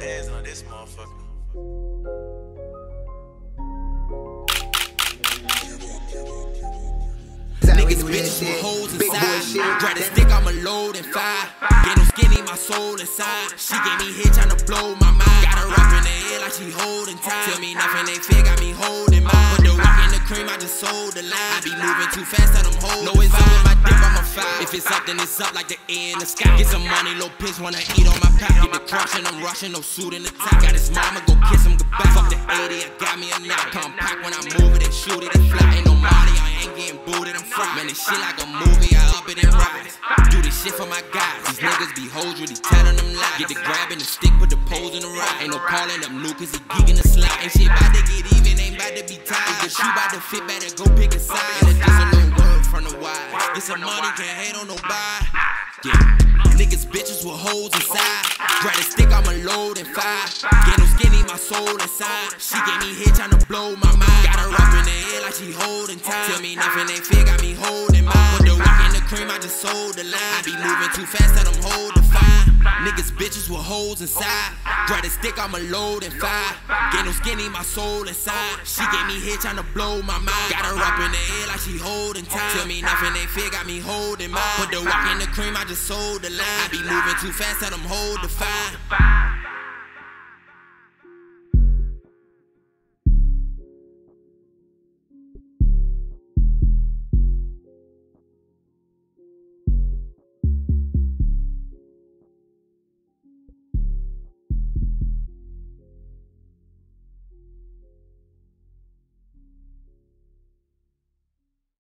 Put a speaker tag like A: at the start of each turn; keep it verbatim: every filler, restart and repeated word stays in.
A: bands on this motherfucker.
B: Niggas bitches with hoes inside. Try to stick, I'ma load and fire. Get no skinny, my soul inside. She gave me hit, tryna blow my mind. Got her up in the air like she holding tight. Tell me nothing ain't fair, got me holding mine. Put the rock in the cream, I just sold the line. I be moving too fast, tell them hold. No, it's up with my dip, I'm a five. If it's up, then it's up like the air in the sky. Get some money, little bitch wanna eat on my pack. Get the crushing, I'm rushing, no suit in the top. Got his mama, go kiss him goodbye. Fuck the eighty, I got me a knock. Compact when I move it and shoot it and fly. Ain't no money, I ain't getting booted, I'm fried. Man, this shit like a movie, I up it and rise. Do this shit for my guys. These niggas be hoes, really telling them lies. Get the grabbing the stick, put the pose in the ride. Ain't no calling up new, cause he geeking the slide. Ain't shit bout to get even, ain't bout to be tired. If the shoe bout to fit, better go pick a side. And it's just a little word from the wise. Get some money, can't hate on nobody. Yeah. Niggas bitches with hoes inside. Grab the stick, I'ma load and fire. Get no skinny, my soul inside. She gave me hit, tryna blow my mind. Got her up in the air like she holding time. Tell me nothing ain't fair, got me holding mine. Put the rock in the cream, I just sold the line. I be moving too fast, tell them hold the fire. Niggas bitches with hoes inside. Grab the stick, I'ma load and fire. Get no skinny, my soul inside. She gave me hit, tryna blow my mind. Got her up in the air like she holding time. Tell me nothing ain't fair, got me holding mine. Put the rock in the cream, I just sold the line. I be moving too fast, tell them hold the fire.